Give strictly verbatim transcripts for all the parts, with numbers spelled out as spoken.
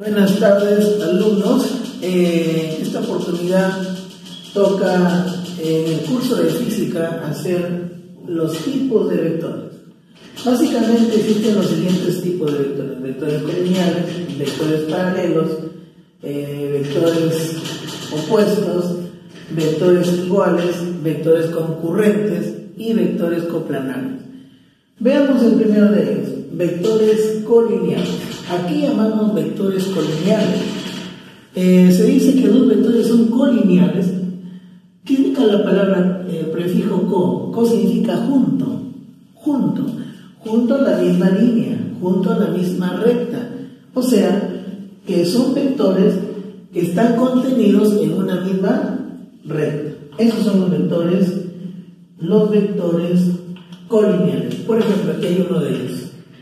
Buenas tardes, alumnos. Eh, esta oportunidad toca en el curso de física hacer los tipos de vectores. Básicamente existen los siguientes tipos de vectores: vectores colineales, vectores paralelos, eh, vectores opuestos, vectores iguales, vectores concurrentes y vectores coplanarios. Veamos el primero de ellos, vectores colineales. Aquí llamamos vectores colineales. Eh, se dice que dos vectores son colineales. ¿Qué indica la palabra eh, prefijo co? Co significa junto, junto, junto a la misma línea, junto a la misma recta. O sea, que son vectores que están contenidos en una misma recta. Esos son los vectores, los vectores colineales. Por ejemplo, aquí hay uno de ellos.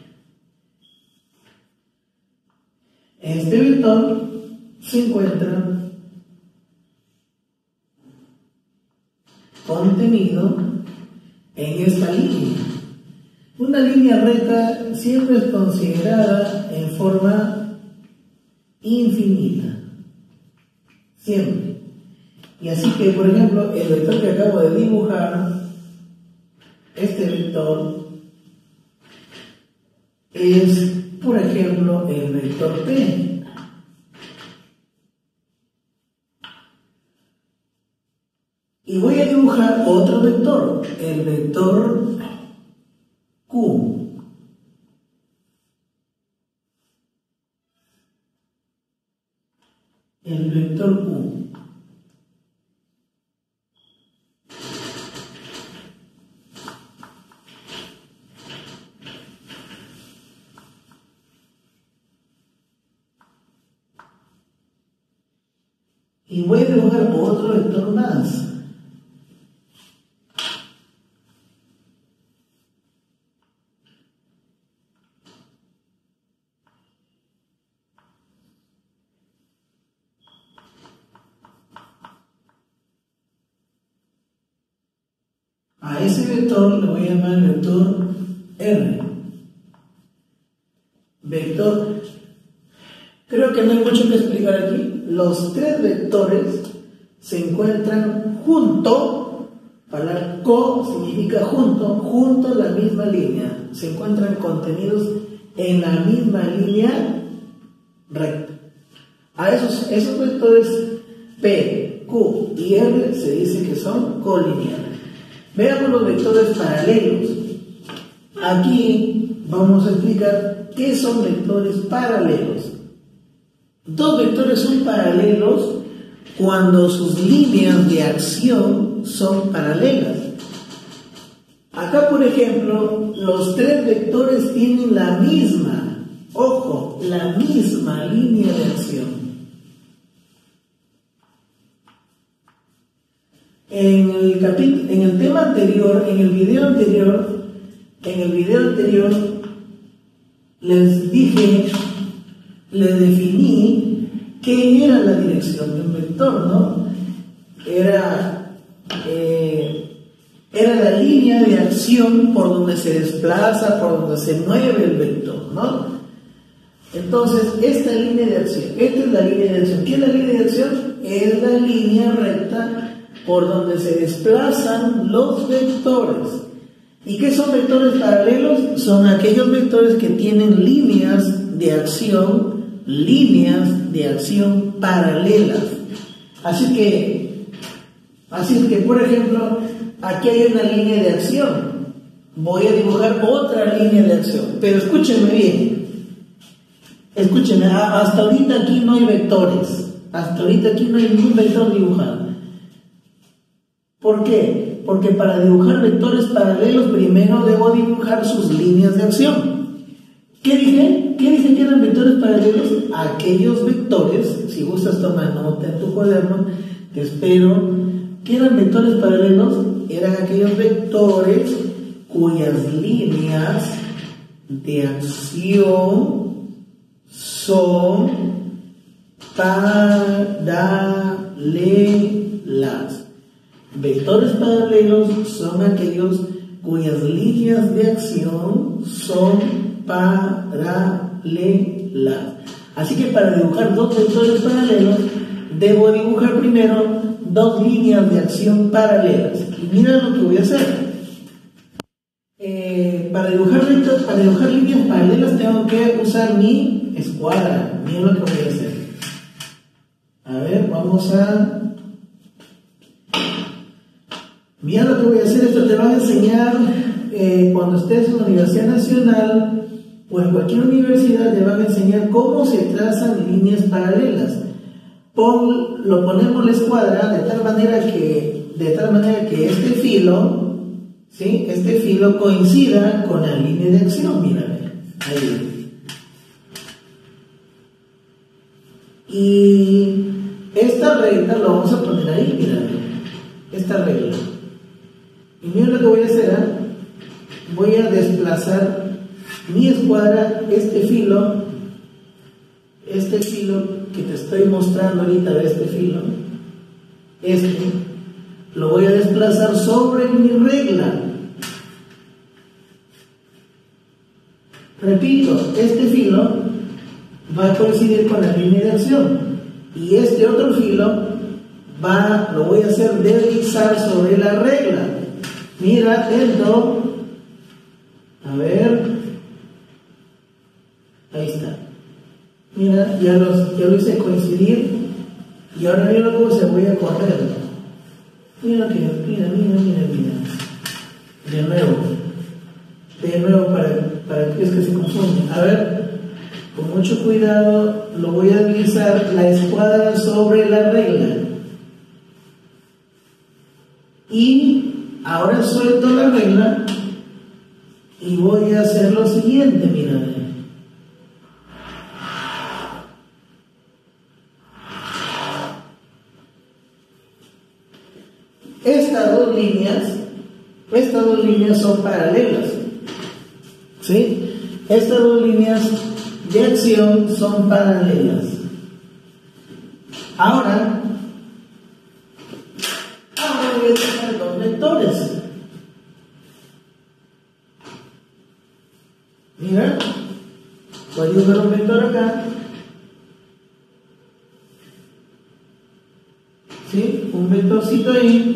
Este vector se encuentra contenido en esta línea. Una línea recta siempre es considerada en forma infinita, siempre. Y así que, por ejemplo, el vector que acabo de dibujar, este vector es, por ejemplo, el vector P. Y voy a dibujar otro vector, el vector Q. El vector Q. Y voy a dibujar otro vector más. A ese vector le voy a llamar vector R. Vector. Creo que no hay mucho que explicar aquí. Los tres vectores se encuentran junto, para co significa junto, junto a la misma línea. Se encuentran contenidos en la misma línea recta. A esos, esos vectores P, Q y R se dice que son colineales. Veamos los vectores paralelos. Aquí vamos a explicar qué son vectores paralelos. Dos vectores son paralelos cuando sus líneas de acción son paralelas. Acá, por ejemplo, los tres vectores tienen la misma, ojo, la misma línea de acción. En el capítulo, en el tema anterior, en el video anterior, en el video anterior les dije, les definí qué era la dirección de un vector, ¿no? Era, eh, era la línea de acción por donde se desplaza, por donde se mueve el vector, ¿no? Entonces, esta línea de acción, esta es la línea de acción. ¿Qué es la línea de acción? Es la línea recta por donde se desplazan los vectores. ¿Y qué son vectores paralelos? Son aquellos vectores que tienen líneas de acción, líneas de acción paralelas. Así que, así que, por ejemplo, aquí hay una línea de acción. Voy a dibujar otra línea de acción. Pero escúchenme bien. Escúchenme, hasta ahorita aquí no hay vectores. Hasta ahorita aquí no hay ningún vector dibujado. ¿Por qué? Porque para dibujar vectores paralelos primero debo dibujar sus líneas de acción. ¿Qué dije? ¿Qué dije que eran vectores paralelos? Aquellos vectores, si gustas tomar nota en tu cuaderno, te espero. ¿Qué eran vectores paralelos? Eran aquellos vectores cuyas líneas de acción son paralelas. Vectores paralelos son aquellos cuyas líneas de acción son paralelas. Así que para dibujar dos vectores paralelos, debo dibujar primero dos líneas de acción paralelas. Y mira lo que voy a hacer. Eh, para, dibujar rectas, para dibujar líneas paralelas tengo que usar mi escuadra. Miren lo que voy a hacer. A ver, vamos a... Mira lo que voy a hacer. Esto te va a enseñar eh, cuando estés en la Universidad Nacional o en cualquier universidad, te van a enseñar cómo se trazan líneas paralelas. Pon, lo ponemos la escuadra de tal manera que, de tal manera que este filo, ¿sí? Este filo coincida con la línea de acción. Mira, ahí. Y esta regla lo vamos a poner ahí, mira, esta regla. Y mira lo que voy a hacer, ¿eh? Voy a desplazar mi escuadra, este filo, este filo que te estoy mostrando ahorita de este filo, este, lo voy a desplazar sobre mi regla. Repito, este filo va a coincidir con la línea de acción y este otro filo va, lo voy a hacer deslizar sobre la regla. Mira, atento. A ver. Ahí está. Mira, ya, los, ya lo hice coincidir. Y ahora mira cómo se voy a correr. Mira que, mira, mira, mira, mira. De nuevo. De nuevo para, para que es que se confunde. A ver, con mucho cuidado lo voy a deslizar la escuadra sobre la regla. Y ahora suelto la regla y voy a hacer lo siguiente, mira. Estas dos líneas, estas dos líneas son paralelas, ¿sí? Estas dos líneas de acción son paralelas. Ahora, ahora voy a dibujar dos vectores. Mira, voy a dibujar un vector acá. ¿Sí? Un vectorcito ahí.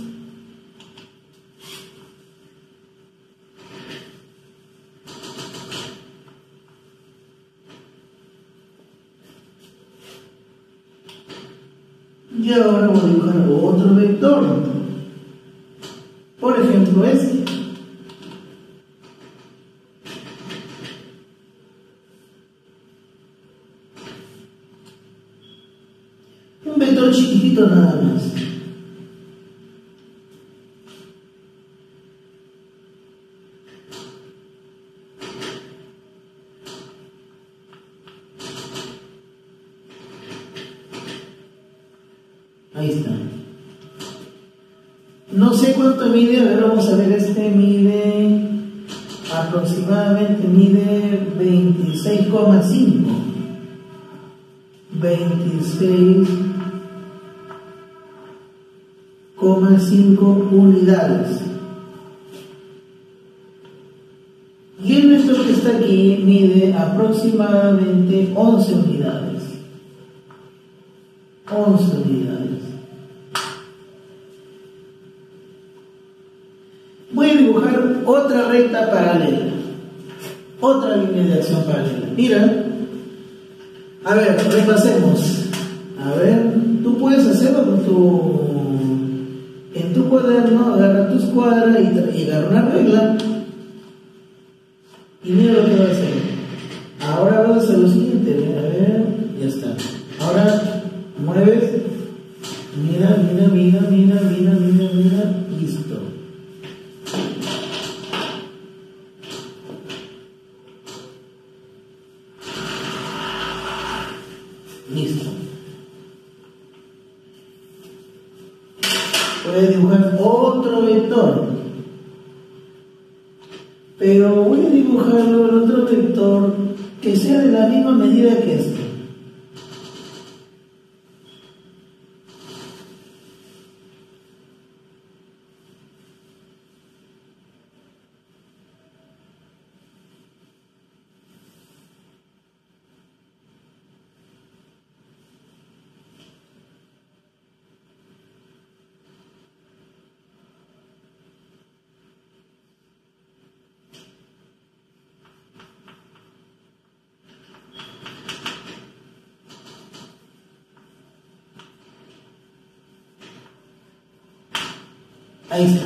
Y ahora voy a dibujar otro vector. Por ejemplo, este. Un vector chiquitito nada más. Ahí está. No sé cuánto mide, a ver, vamos a ver, este mide aproximadamente, mide veintiséis coma cinco. veintiséis coma cinco unidades. Y el vector que está aquí mide aproximadamente once unidades. once unidades. Voy a dibujar otra recta paralela, otra línea de acción paralela. Mira, a ver, repasemos. A ver, tú puedes hacerlo con tu, en tu cuaderno, agarra tu escuadra y, y agarra una regla. Y mira lo que va a hacer. Ahora vas a hacer lo siguiente. A ver, ya está. Ahora mueves. Mira, mira, mira, mira, mira, mira, mira. Listo. Listo. Voy a dibujar otro vector, pero voy a dibujarlo el otro vector que sea de la misma medida que este. Ahí está.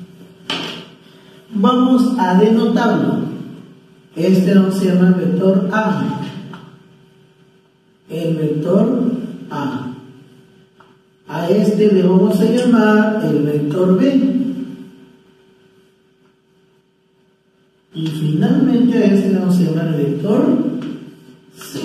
Vamos a denotarlo. Este no se llama el vector A. El vector A. A este le vamos a llamar el vector B. Y finalmente a este le vamos a llamar el vector C.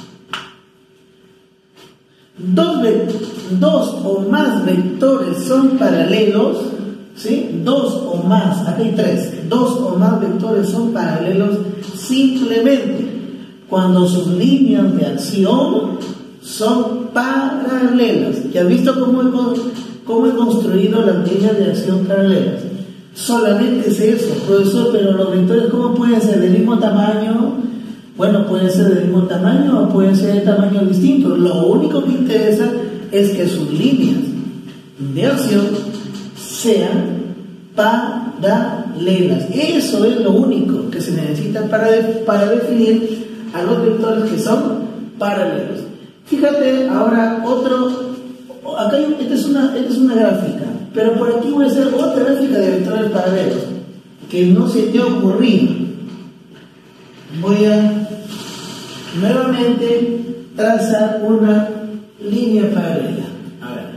Dos, dos o más vectores son paralelos, ¿sí? Dos o más, aquí hay tres. Dos o más vectores son paralelos simplemente cuando sus líneas de acción son paralelas. ¿Ya has visto cómo he, cómo he construido las líneas de acción paralelas? Solamente es eso, profesor, pero los vectores, ¿cómo pueden ser del mismo tamaño? Bueno, pueden ser del mismo tamaño o pueden ser de tamaños distintos. Lo único que interesa es que sus líneas de acción sean paralelas. Eso es lo único que se necesita para, de, para definir a los vectores que son paralelos. Fíjate ahora otro, acá hay, esta, es una, esta es una gráfica, pero por aquí voy a hacer otra gráfica de vectores paralelos que no se te ha ocurrido. Voy a nuevamente trazar una línea paralela. A ver.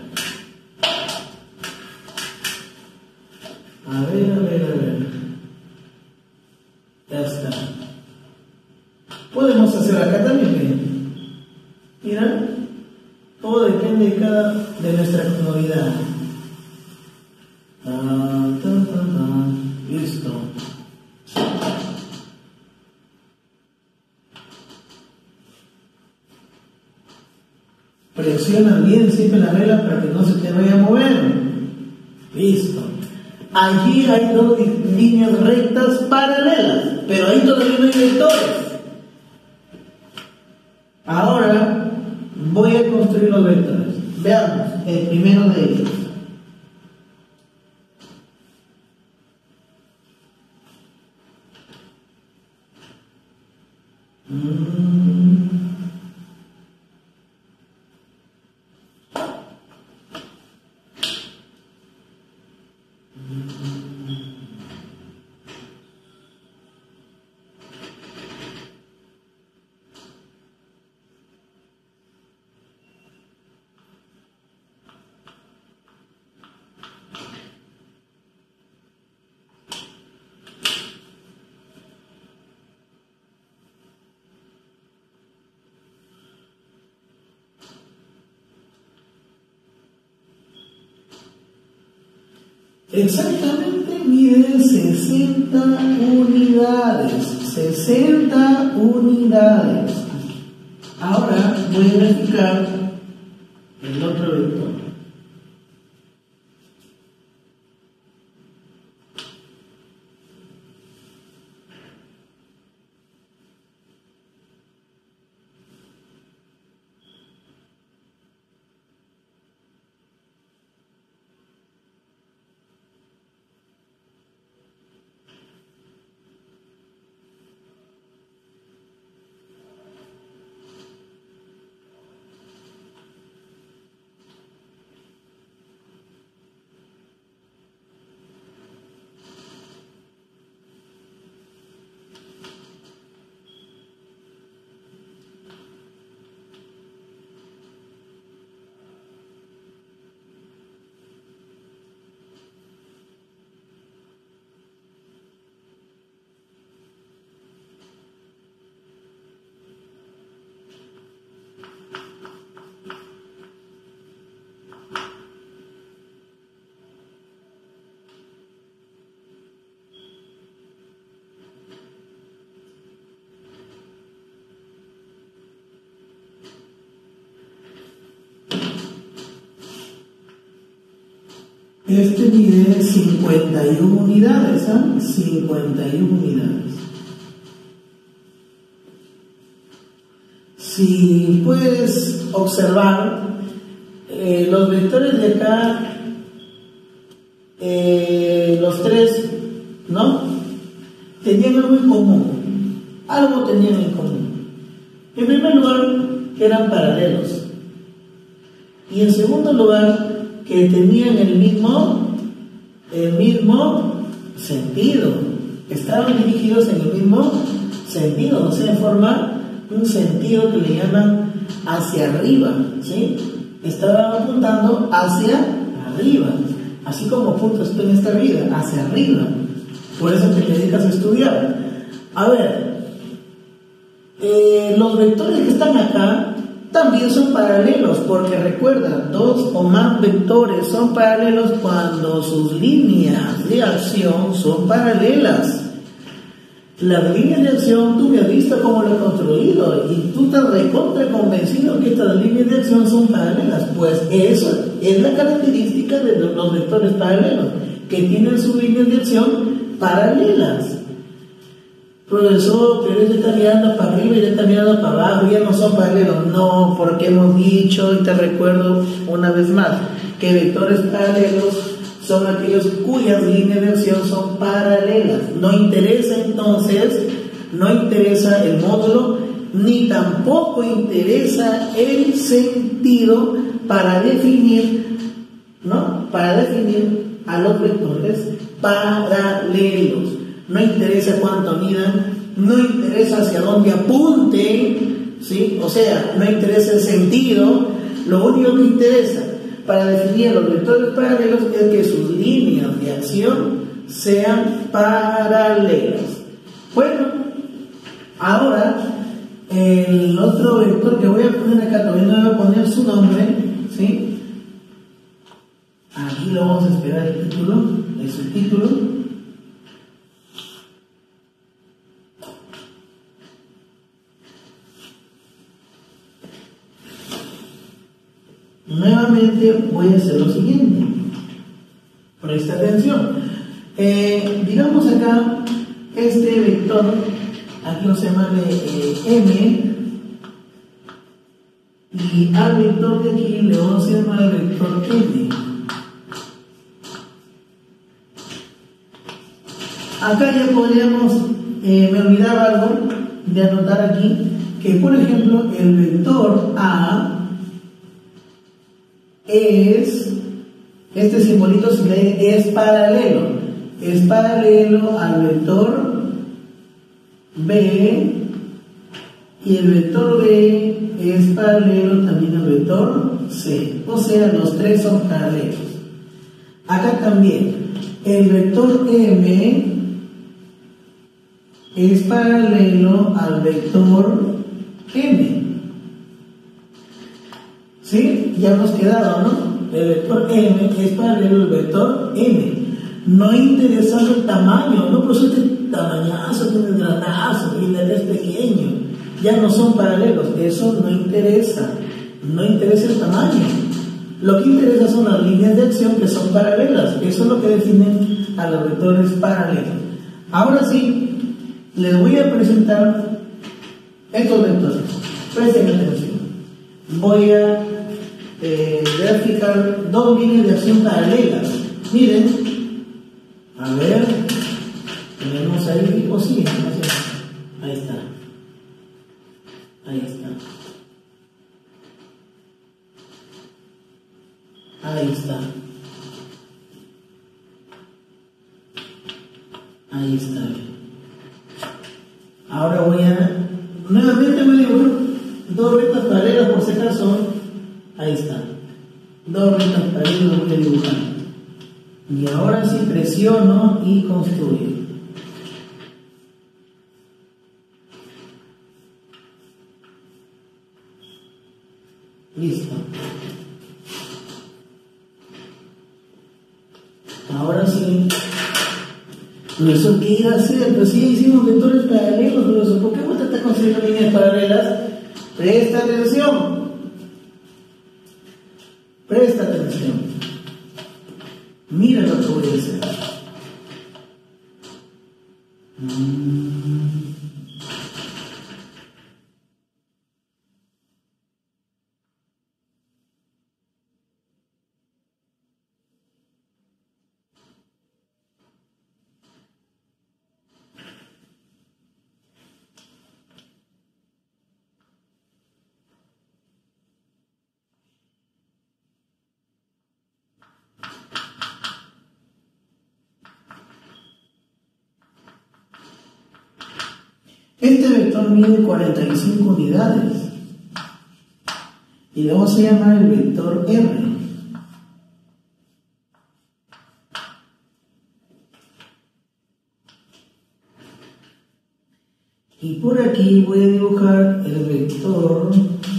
A ver, a ver, a ver. Ya está. Podemos hacer acá también. Mira, todo depende de cada de nuestra comodidad. Ah, ta, ta, ta. Listo. Presiona bien siempre la regla para que no se te vaya a mover. Listo. Allí hay dos líneas rectas paralelas, pero ahí todavía no hay vectores. Ahora voy a construir los vectores. Veamos el primero de ellos. Mm. Exactamente mide sesenta unidades. sesenta unidades. Ahora voy a verificar el otro vector. Este mide cincuenta y una unidades, ¿eh? cincuenta y una unidades. Si puedes observar, eh, los vectores de acá, eh, los tres, ¿no? Tenían algo en común. Algo tenían en común. En primer lugar, que eran paralelos. Y en segundo lugar, que tenían el mismo el mismo sentido, estaban dirigidos en el mismo sentido, o sea, forma un sentido que le llaman hacia arriba, ¿sí? Estaban apuntando hacia arriba, así como apuntas tú en esta vida, hacia arriba. Por eso te dedicas a estudiar. A ver, eh, los vectores que están acá también son paralelos, porque recuerda, dos o más vectores son paralelos cuando sus líneas de acción son paralelas. Las líneas de acción tú me has visto cómo lo he construido y tú estás recontra convencido que estas líneas de acción son paralelas. Pues eso es la característica de los vectores paralelos, que tienen sus líneas de acción paralelas. Profesor, pero ella está mirando para arriba y ella está mirando para abajo, ya no son paralelos. No, porque hemos dicho, y te recuerdo una vez más, que vectores paralelos son aquellos cuyas líneas de acción son paralelas. No interesa entonces, no interesa el módulo, ni tampoco interesa el sentido para definir, ¿no? Para definir a los vectores paralelos. No interesa cuánto midan, no interesa hacia dónde apunten, ¿sí? O sea, no interesa el sentido. Lo único que interesa para definir los vectores paralelos es que sus líneas de acción sean paralelas. Bueno, ahora el otro vector que voy a poner acá, todavía no voy a poner su nombre, ¿sí? Aquí lo vamos a esperar el título, el subtítulo. Nuevamente voy a hacer lo siguiente. Presta atención. Eh, digamos acá, este vector, aquí lo se llama eh, M, y al vector de aquí le vamos a llamar el vector N. Acá ya podríamos, eh, me olvidaba algo de anotar aquí, que por ejemplo el vector A es, este simbolito se lee, es paralelo, es paralelo al vector B, y el vector B es paralelo también al vector C, o sea, los tres son paralelos. Acá también, el vector M es paralelo al vector N. ¿Sí? Ya hemos quedado, ¿no? El vector M es paralelo al vector N. No interesa el tamaño, no, por eso este tamañazo, tiene granazo y el es pequeño. Ya no son paralelos, eso no interesa. No interesa el tamaño. Lo que interesa son las líneas de acción que son paralelas. Eso es lo que definen a los vectores paralelos. Ahora sí, les voy a presentar estos vectores. Presten atención. Voy a eh, graficar dos líneas de acción paralelas. Miren, a ver, tenemos ahí, o sí, ahí está, ahí está, ahí está, ahí está. Ahora voy a, nuevamente voy a dibujar dos rectas paralelas por si acaso. Ahí está. Dos rectas paralelas voy a dibujar. Y ahora sí presiono y construyo. Listo. Ahora sí. ¿Eso qué iba a hacer? Pues sí, hicimos vectores paralelos, pero ¿por qué vos te estás construyendo líneas paralelas? Presta atención. Presta atención. Mira lo que voy a hacer. Mm. Este vector mide cuarenta y cinco unidades y le vamos a llamar el vector R. Y por aquí voy a dibujar el vector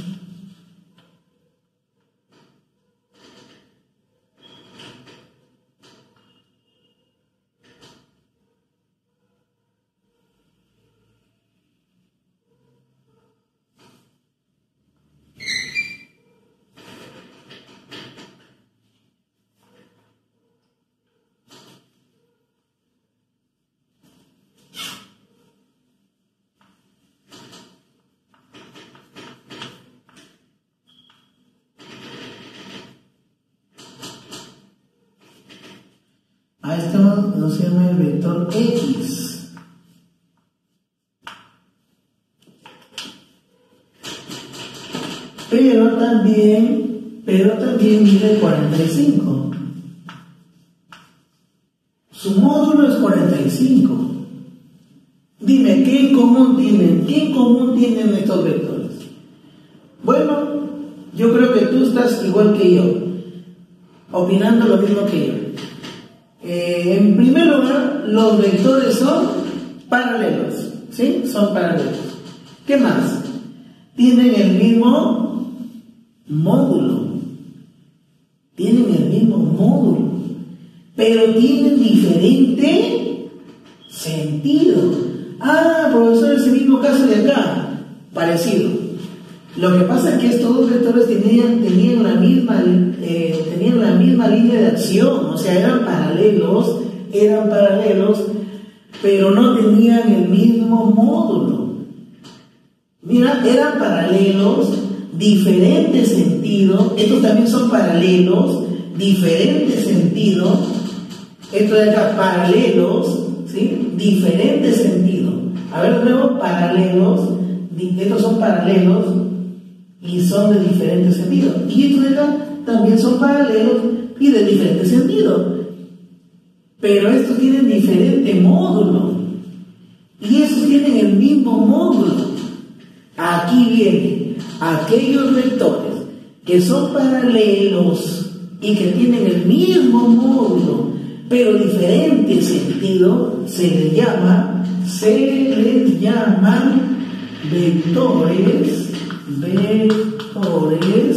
a este nos llama el vector X. Pero también, pero también mide cuarenta y cinco. Su módulo es cuarenta y cinco. Dime, ¿qué en común tienen? ¿Qué en común tienen estos vectores? Bueno, yo creo que tú estás igual que yo, opinando lo mismo que yo. Eh, en primer lugar, los vectores son paralelos, ¿sí? Son paralelos. ¿Qué más? Tienen el mismo módulo. Tienen el mismo módulo, pero tienen diferente sentido. Ah, profesor, es el mismo caso de acá. Parecido. Lo que pasa es que estos dos vectores tenían, tenían, la misma, eh, tenían la misma línea de acción, o sea, eran paralelos, eran paralelos, pero no tenían el mismo módulo. Mira, eran paralelos, diferente sentido. Estos también son paralelos, diferente sentido. Estos de acá, paralelos, ¿sí? Diferente sentido. A ver, de nuevo, paralelos. Estos son paralelos y son de diferente sentido. Y estos de acá también son paralelos y de diferente sentido. Pero estos tienen diferente módulo. Y estos tienen el mismo módulo. Aquí viene aquellos vectores que son paralelos y que tienen el mismo módulo, pero diferente sentido, se les llama, se les llaman vectores, vectores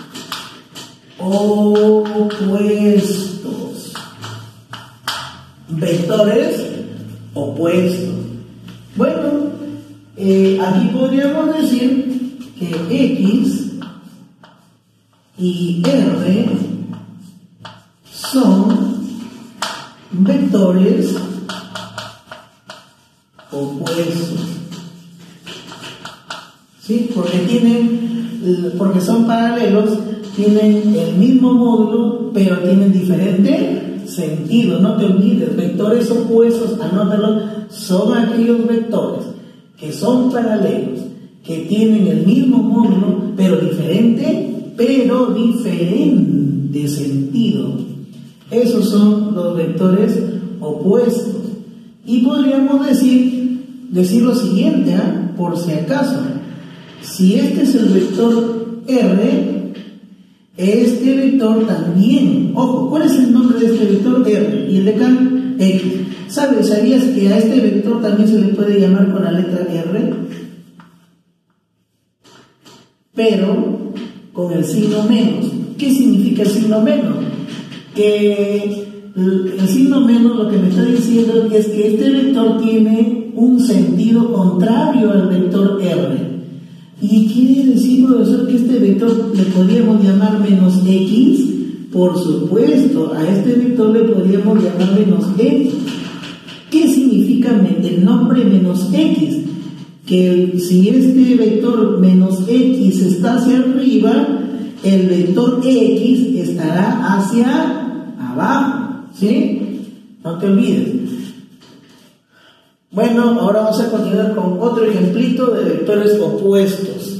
opuestos. Vectores opuestos. Bueno, eh, aquí podríamos decir que X y R son vectores opuestos. ¿Sí? Porque tienen, porque son paralelos, tienen el mismo módulo, pero tienen diferente sentido. No te olvides, vectores opuestos, anótalo, son aquellos vectores que son paralelos, que tienen el mismo módulo, pero diferente, pero diferente sentido. Esos son los vectores opuestos. Y podríamos decir, decir lo siguiente, ¿eh? Por si acaso. Si este es el vector R, este vector también, ojo, ¿cuál es el nombre de este vector R? Y el de acá, X. ¿Sabes? ¿Sabías que a este vector también se le puede llamar con la letra R? Pero con el signo menos. ¿Qué significa el signo menos? Que el signo menos lo que me está diciendo es que este vector tiene un sentido contrario al vector R. ¿Y quiere decir, profesor, que este vector le podríamos llamar menos X? Por supuesto, a este vector le podríamos llamar menos X. ¿Qué significa el nombre menos X? Que si este vector menos X está hacia arriba, el vector X estará hacia abajo, ¿sí? No te olvides. Bueno, ahora vamos a continuar con otro ejemplito de vectores opuestos.